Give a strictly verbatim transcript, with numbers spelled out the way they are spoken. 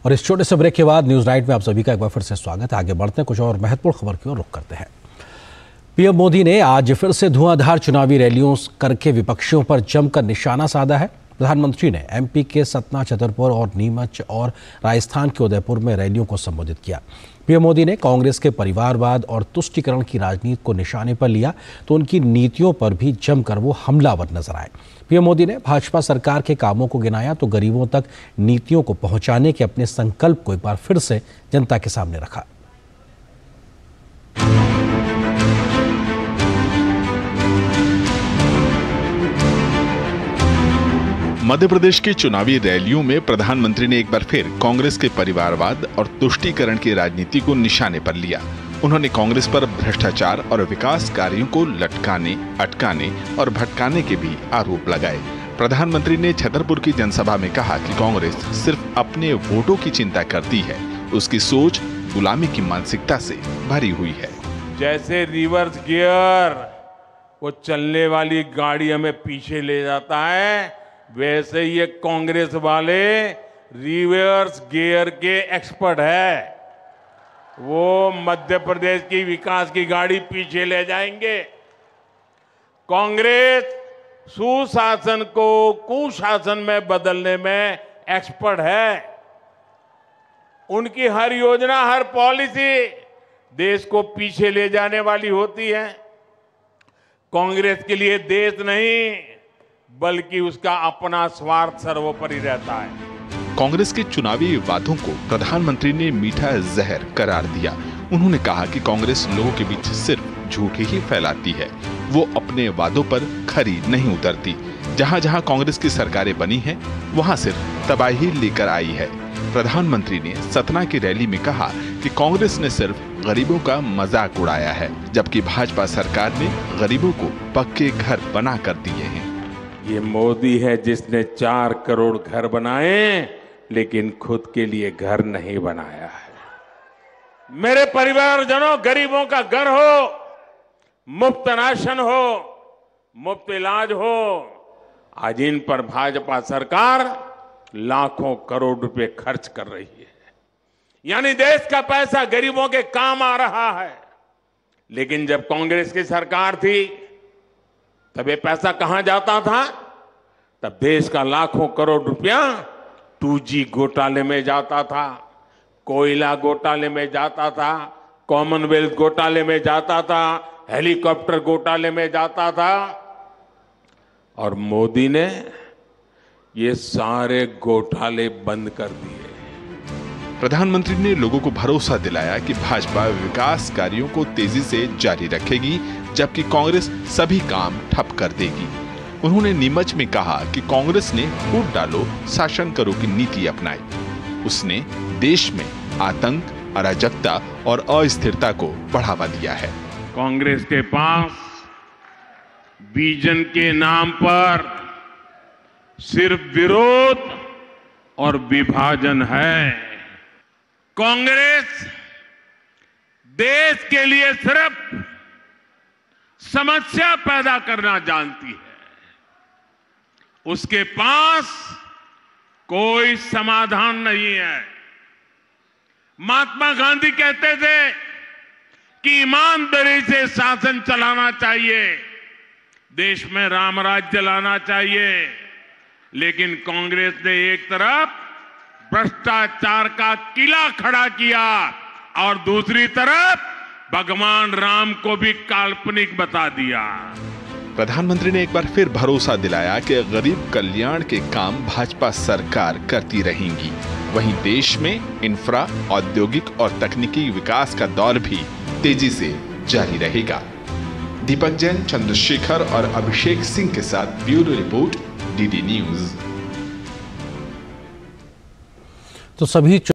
और इस छोटे से ब्रेक के बाद न्यूज नाइट में आप सभी का एक बार फिर से स्वागत है। आगे बढ़ते हैं, कुछ और महत्वपूर्ण खबर की ओर रुख करते हैं। पीएम मोदी ने आज फिर से धुआंधार चुनावी रैलियों करके विपक्षियों पर जमकर निशाना साधा है। प्रधानमंत्री ने एमपी के सतना, छतरपुर और नीमच और राजस्थान के उदयपुर में रैलियों को संबोधित किया। पीएम मोदी ने कांग्रेस के परिवारवाद और तुष्टीकरण की राजनीति को निशाने पर लिया तो उनकी नीतियों पर भी जमकर वो हमलावर नजर आए। पीएम मोदी ने भाजपा सरकार के कामों को गिनाया तो गरीबों तक नीतियों को पहुंचाने के अपने संकल्प को एक बार फिर से जनता के सामने रखा। मध्य प्रदेश की चुनावी रैलियों में प्रधानमंत्री ने एक बार फिर कांग्रेस के परिवारवाद और तुष्टीकरण की राजनीति को निशाने पर लिया। उन्होंने कांग्रेस पर भ्रष्टाचार और विकास कार्यों को लटकाने, अटकाने और भटकाने के भी आरोप लगाए। प्रधानमंत्री ने छतरपुर की जनसभा में कहा कि कांग्रेस सिर्फ अपने वोटों की चिंता करती है, उसकी सोच गुलामी की मानसिकता से भरी हुई है। जैसे रिवर्स गियर वो चलने वाली गाड़ी हमें पीछे ले जाता है, वैसे ये कांग्रेस वाले रिवर्स गियर के एक्सपर्ट है। वो मध्य प्रदेश की विकास की गाड़ी पीछे ले जाएंगे। कांग्रेस सुशासन को कुशासन में बदलने में एक्सपर्ट है। उनकी हर योजना, हर पॉलिसी देश को पीछे ले जाने वाली होती है। कांग्रेस के लिए देश नहीं बल्कि उसका अपना स्वार्थ सर्वोपरि रहता है। कांग्रेस के चुनावी वादों को प्रधानमंत्री ने मीठा जहर करार दिया। उन्होंने कहा कि कांग्रेस लोगों के बीच सिर्फ झूठे ही फैलाती है, वो अपने वादों पर खरी नहीं उतरती। जहां जहां कांग्रेस की सरकारें बनी हैं, वहां सिर्फ तबाही लेकर आई है। प्रधानमंत्री ने सतना की रैली में कहा कि कांग्रेस ने सिर्फ गरीबों का मजाक उड़ाया है, जबकि भाजपा सरकार ने गरीबों को पक्के घर बना कर दिए हैं। ये मोदी है जिसने चार करोड़ घर बनाए लेकिन खुद के लिए घर नहीं बनाया है। मेरे परिवारजनों, गरीबों का घर हो, मुफ्त राशन हो, मुफ्त इलाज हो, आज इन पर भाजपा सरकार लाखों करोड़ रुपए खर्च कर रही है। यानी देश का पैसा गरीबों के काम आ रहा है। लेकिन जब कांग्रेस की सरकार थी तब ये पैसा कहां जाता था? तब देश का लाखों करोड़ रुपया टू जी घोटाले में जाता था, कोयला घोटाले में जाता था, कॉमनवेल्थ घोटाले में जाता था, हेलीकॉप्टर घोटाले में जाता था। और मोदी ने ये सारे घोटाले बंद कर दिए। प्रधानमंत्री ने लोगों को भरोसा दिलाया कि भाजपा विकास कार्यों को तेजी से जारी रखेगी, जबकि कांग्रेस सभी काम ठप कर देगी। उन्होंने नीमच में कहा कि कांग्रेस ने फूट डालो, शासन करो की नीति अपनाई। उसने देश में आतंक, अराजकता और अस्थिरता को बढ़ावा दिया है। कांग्रेस के पास विजन के नाम पर सिर्फ विरोध और विभाजन है। कांग्रेस देश के लिए सिर्फ समस्या पैदा करना जानती है। उसके पास कोई समाधान नहीं है। महात्मा गांधी कहते थे कि ईमानदारी से शासन चलाना चाहिए, देश में राम राज्य लाना चाहिए। लेकिन कांग्रेस ने एक तरफ भ्रष्टाचार का किला खड़ा किया और दूसरी तरफ भगवान राम को भी काल्पनिक बता दिया। प्रधानमंत्री ने एक बार फिर भरोसा दिलाया कि गरीब कल्याण के काम भाजपा सरकार करती रहेंगी। वहीं देश में इंफ्रा, औद्योगिक और तकनीकी विकास का दौर भी तेजी से जारी रहेगा। दीपक जैन, चंद्रशेखर और अभिषेक सिंह के साथ ब्यूरो रिपोर्ट, डीडी न्यूज। तो सभी